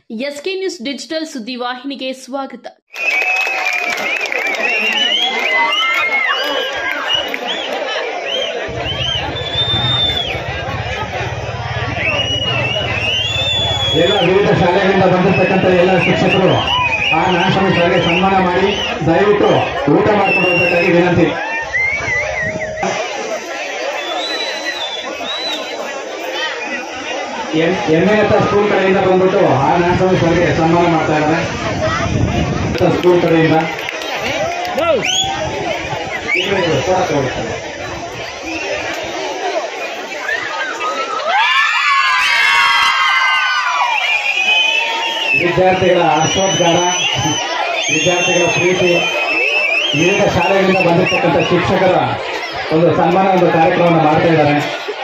SK news digital ಸುದ್ದಿವಾಹಿನಿಗೆ ಸ್ವಾಗತ. ಎಲ್ಲ ವಿವಿಧ ಶಾಲೆಗಳಿಂದ ಬಂದಿರತಕ್ಕಂಥ ಎಲ್ಲ ಶಿಕ್ಷಕರು ಆ ನಾರಾಯಣ ಸರ್ಗೆ ಸನ್ಮಾನ ಮಾಡಿ ದಯವಿಟ್ಟು ಊಟ ಮಾಡ್ಕೊಂಡು ಹೋಗಬೇಕಾಗಿ ವಿನಂತಿ. ಎಮ್ಮೆತ್ತ ಸ್ಕೂಲ್ ಕಡೆಯಿಂದ ಬಂದ್ಬಿಟ್ಟು ಆ ನಾರಾಯಣ ಸರ್ಗೆ ಸನ್ಮಾನ ಮಾಡ್ತಾ ಇದ್ದಾರೆ. ಸ್ಕೂಲ್ ಕಡೆಯಿಂದ ವಿದ್ಯಾರ್ಥಿಗಳ ಹರ್ಷೋದ್ಗಾರ, ವಿದ್ಯಾರ್ಥಿಗಳ ಪ್ರೀತಿ, ವಿವಿಧ ಶಾಲೆಗಳಿಂದ ಬಂದಿರತಕ್ಕಂಥ ಶಿಕ್ಷಕರ ಒಂದು ಸನ್ಮಾನ ಒಂದು ಕಾರ್ಯಕ್ರಮವನ್ನು ಮಾಡ್ತಾ ಇದ್ದಾರೆ.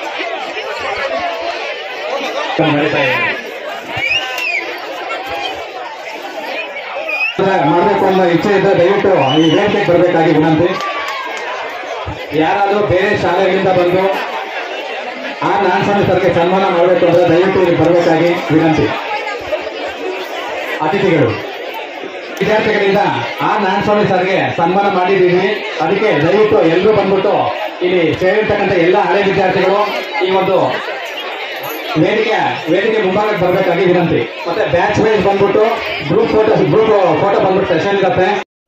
ಮಾಡಬೇಕು ಅನ್ನೋ ಇಚ್ಛೆ ಇದ್ದರೆ ದಯವಿಟ್ಟು ಈ ವೇದಿಕೆಗೆ ಬರಬೇಕಾಗಿ ವಿನಂತಿ. ಯಾರಾದರೂ ಬೇರೆ ಶಾಲೆಗಳಿಂದ ಬಂದು ಆ ನಾರಾಯಣ ಸರ್ಗೆ ಸನ್ಮಾನ ಮಾಡಬೇಕು ಅಂದ್ರೆ ದಯವಿಟ್ಟು ಇಲ್ಲಿ ಬರಬೇಕಾಗಿ ವಿನಂತಿ. ಅತಿಥಿಗಳು ವಿದ್ಯಾರ್ಥಿಗಳಿಂದ ಆ ನಾರಾಯಣ ಸರ್ಗೆ ಸನ್ಮಾನ ಮಾಡಿದ್ದೀವಿ, ಅದಕ್ಕೆ ದಯವಿಟ್ಟು ಎಲ್ಲರೂ ಬಂದ್ಬಿಟ್ಟು ಇಲ್ಲಿ ಸೇರಿರ್ತಕ್ಕಂಥ ಎಲ್ಲ ಹಳೆ ವಿದ್ಯಾರ್ಥಿಗಳು ಈ ಒಂದು ವೇದಿಕೆ ಮುಂಭಾಗಕ್ಕೆ ಬರಬೇಕಾಗಿ ವಿನಂತಿ. ಮತ್ತೆ ಬ್ಯಾಚ್ ವೈಸ್ ಬಂದ್ಬಿಟ್ಟು ಗ್ರೂಪ್ ಫೋಟೋ ಬಂದ್ಬಿಟ್ಟು ಸೆಷನ್ ಇರುತ್ತೆ.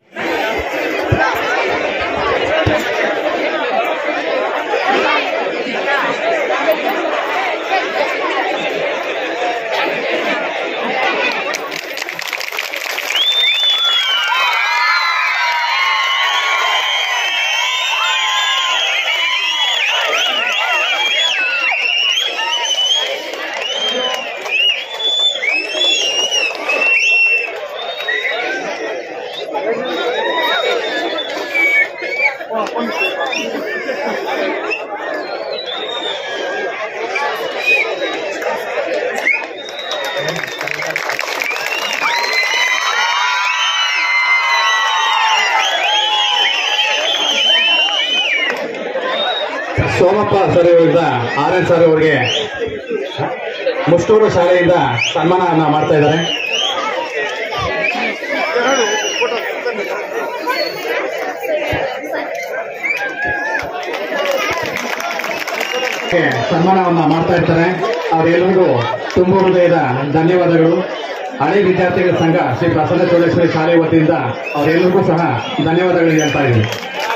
ಸೋಮಪ್ಪ ಸರ್ ಅವರಿಂದ RN ಸರ್ ಅವರಿಗೆ ಮುಷ್ಟೂರು ಶಾಲೆಯಿಂದ ಸನ್ಮಾನವನ್ನು ಮಾಡ್ತಾ ಇದ್ದಾರೆ. ಸನ್ಮಾನವನ್ನ ಮಾಡ್ತಾ ಇರ್ತಾರೆ. ಅವರೆಲ್ಲರಿಗೂ ತುಂಬ ಹೃದಯದ ಧನ್ಯವಾದಗಳು. ಹಳೆ ವಿದ್ಯಾರ್ಥಿಗಳ ಸಂಘ ಶ್ರೀ ಪ್ರಸನ್ನ ಚೋಳೇಶ್ವರಿ ಶಾಲೆ ವತಿಯಿಂದ ಅವರೆಲ್ಲರಿಗೂ ಸಹ ಧನ್ಯವಾದಗಳು ಹೇಳ್ತಾ ಇದ್ದೀನಿ.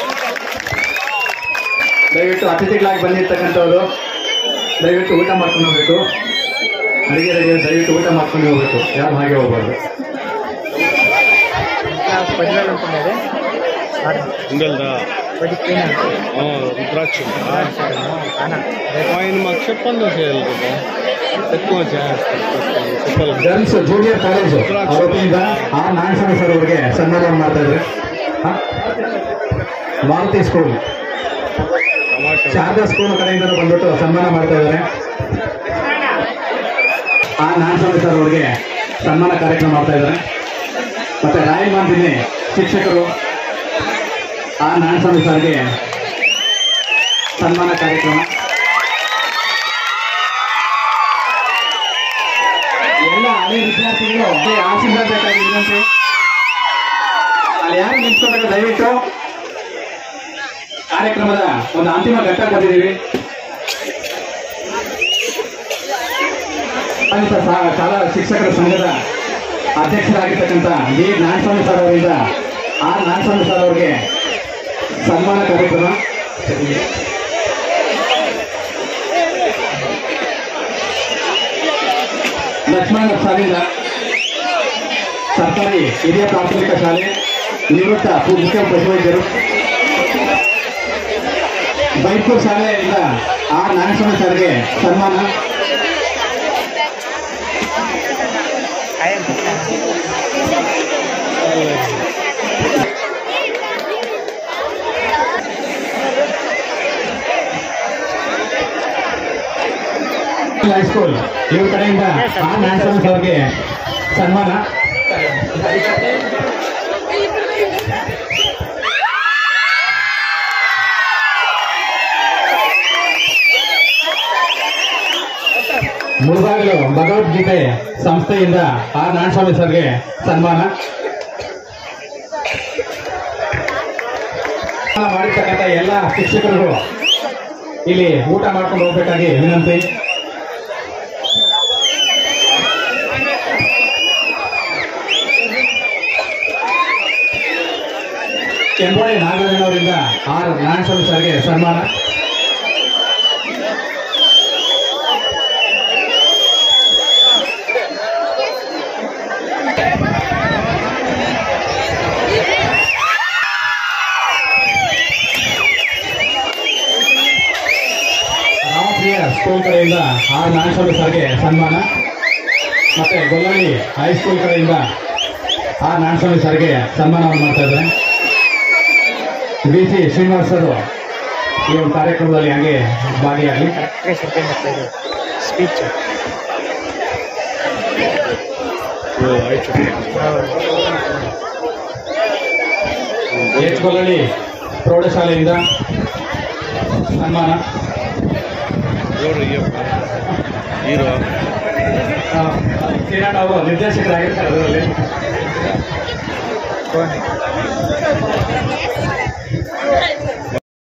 ದಯವಿಟ್ಟು ಅತಿಥಿಗಳಾಗಿ ಬಂದಿರ್ತಕ್ಕಂಥವ್ರು ದಯವಿಟ್ಟು ಊಟ ಮಾಡ್ಕೊಂಡು ಹೋಗ್ಬೇಕು. ಅಡಿಗೆ ರೆಡಿ, ದಯವಿಟ್ಟು ಊಟ ಮಾಡ್ಕೊಂಡು ಹೋಗ್ಬೇಕು, ಯಾರು ಹಾಗೆ ಹೋಗ್ಬಾರ್ದು. ಗರ್ಲ್ಸ್ ಜೂನಿಯರ್ ಕಾಲೇಜು ವತಿಯಿಂದ ಆ ನಾರಾಯಣ ಸರ್ ಅವರಿಗೆ ಸನ್ಮಾನ ಮಾಡ್ತಾ ಇದ್ದಾರೆ. ಮಾರುತಿ ಸ್ಕೂಲ್, ಶಾರದಾ ಸ್ಕೂಲ್ ಕಡೆಯಿಂದ ಬಂದ್ಬಿಟ್ಟು ಸನ್ಮಾನ ಮಾಡ್ತಾ ಇದ್ದಾರೆ. ಆ ನಾರಾಯಣ ಸರ್ ಅವರಿಗೆ ಸನ್ಮಾನ ಕಾರ್ಯಕ್ರಮ ಮಾಡ್ತಾ ಇದ್ದಾರೆ. ಮತ್ತೆ ರಾಯಮಾಂದಿನಿ ಶಿಕ್ಷಕರು ಆ ನಾರಾಯಣ ಸರ್ಗೆ ಸನ್ಮಾನ ಕಾರ್ಯಕ್ರಮ. ಎಲ್ಲ ಹಳೆ ವಿದ್ಯಾರ್ಥಿಗಳು ಆಶೀರ್ವಾದ ಬೇಕಾಗಿ ವಿನಂತಿ. ಅಲ್ಲಿ ಯಾರು ನಿಂತ್ಕೊಂಡ್ರೆ ದಯವಿಟ್ಟು ಕಾರ್ಯಕ್ರಮದ ಒಂದು ಅಂತಿಮ ಘಟ್ಟ ಬಂದಿದ್ದೀವಿ. ಶಾಲಾ ಶಿಕ್ಷಕರ ಸಂಘದ ಅಧ್ಯಕ್ಷರಾಗಿರ್ತಕ್ಕಂಥ ವಿ ನಾರಾಯಣ ಸರ್ ಅವರಿಂದ ಆ ನಾರಾಯಣ ಸರ್ ಅವರಿಗೆ ಸನ್ಮಾನ ಕಾರ್ಯಕ್ರಮ. ಲಕ್ಷ್ಮಣ ಶಾಲೆಯಿಂದ ಸರ್ಕಾರಿ ಹಿರಿಯ ಪ್ರಾಥಮಿಕ ಶಾಲೆ ನಿವೃತ್ತ ಮುಖ್ಯ ಪಶುವೈದ್ಯರು. ಬೈಪುರ್ ಶಾಲೆಯಿಂದ ಆ ನಾರಾಯಣ ಸರ್ಗೆ ಸನ್ಮಾನ. ಹೈಸ್ಕೂಲ್ ಇವ್ರ ಕಡೆಯಿಂದ ಆ ನಾರಾಯಣ ಸರ್ಗೆ ಸನ್ಮಾನ. ಮುಳಬಾಗಿಲು ಭಗವದ್ಗೀತೆ ಸಂಸ್ಥೆಯಿಂದ ಆರ್ ನಾರಾಯಣಸ್ವಾಮಿ ಸರ್ಗೆ ಸನ್ಮಾನ ಮಾಡಿರ್ತಕ್ಕಂಥ ಎಲ್ಲ ಶಿಕ್ಷಕರಿಗೂ ಇಲ್ಲಿ ಊಟ ಮಾಡ್ಕೊಂಡು ಹೋಗ್ಬೇಕಾಗಿ ವಿನಂತಿ. ಕೆಂಬೋಳಿ ನಾಗರಾಜನವರಿಂದ ಆರ್ ನಾರಾಯಣಸ್ವಾಮಿ ಸರ್ಗೆ ಸನ್ಮಾನ. ರಾಮಪ್ರಿಯ ಸ್ಕೂಲ್ ಕಡೆಯಿಂದ ಆರ್ ನಾರಾಯಣಸ್ವಾಮಿ ಸರ್ಗೆ ಸನ್ಮಾನ. ಮತ್ತೆ ಗೊಲ್ಲಳ್ಳಿ ಹೈಸ್ಕೂಲ್ ಕಡೆಯಿಂದ ಆರ್ ನಾರಾಯಣಸ್ವಾಮಿ ಸರ್ಗೆ ಸನ್ಮಾನವನ್ನು ಮಾಡ್ತಾ ಇದ್ದಾರೆ. BC ಶ್ರೀನಿವಾಸ್ ಸರ್ ಈ ಒಂದು ಕಾರ್ಯಕ್ರಮದಲ್ಲಿ ಹಾಗೆ ಭಾಗಿಯಾಗಲಿ. ಸ್ಪೀಚ್ ಎಚ್ ಗೊಲ್ಲಳ್ಳಿ ಪ್ರೌಢಶಾಲೆಯಿಂದ ಸನ್ಮಾನ. ಕಿರಣ್ ಅವರು ನಿರ್ದೇಶಕರಾಗಿರ್ತಾರೆ ಅದರಲ್ಲಿ.